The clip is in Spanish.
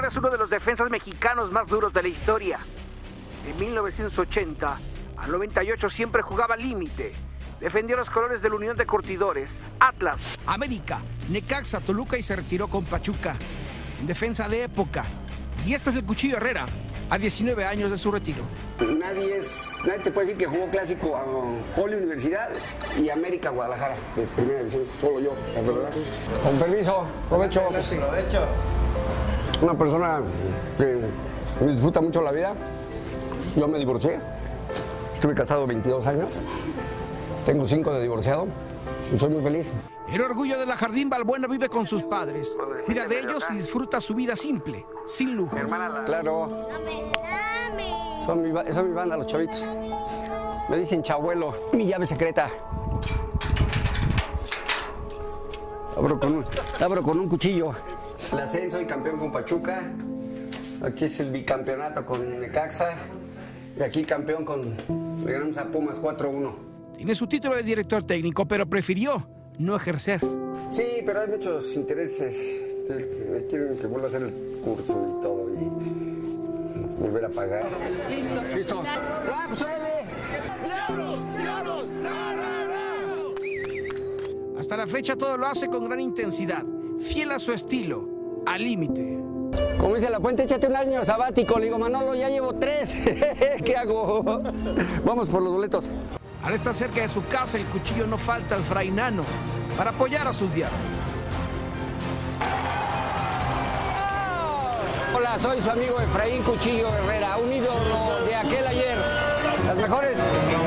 Herrera es uno de los defensas mexicanos más duros de la historia. En 1980 al 98 siempre jugaba al límite. Defendió los colores de la Unión de Curtidores, Atlas, América, Necaxa, Toluca y se retiró con Pachuca. Defensa de época. Y este es el Cuchillo Herrera, a 19 años de su retiro. Nadie te puede decir que jugó clásico a Poli Universidad y América Guadalajara, de primera división, solo yo, la verdad. Con permiso, provecho. Una persona que disfruta mucho la vida. Yo me divorcié, estuve casado 22 años, tengo 5 de divorciado y soy muy feliz. El orgullo de la Jardín Balbuena vive con sus padres, cuida de ellos y disfruta su vida simple, sin lujos. Claro, son mi banda los chavitos, me dicen chabuelo, mi llave secreta. Abro con un cuchillo. El ascenso y campeón con Pachuca, aquí es el bicampeonato con Necaxa y aquí campeón le ganamos a Pumas 4-1. Tiene su título de director técnico, pero prefirió no ejercer. Sí, pero hay muchos intereses. Quieren que vuelva a hacer el curso y todo y volver a pagar. Listo. ¡Ah, pues órale! ¡Diablos! ¡Diablos! Hasta la fecha todo lo hace con gran intensidad, fiel a su estilo, al límite. Como dice La Puente, échate un año sabático. Le digo, Manolo, ya llevo 3. ¿Qué hago? Vamos por los boletos. Al estar cerca de su casa, el Cuchillo no falta al Fray Nano para apoyar a sus diablos. Hola, soy su amigo Efraín Cuchillo Herrera, un ídolo de aquel ayer. Las mejores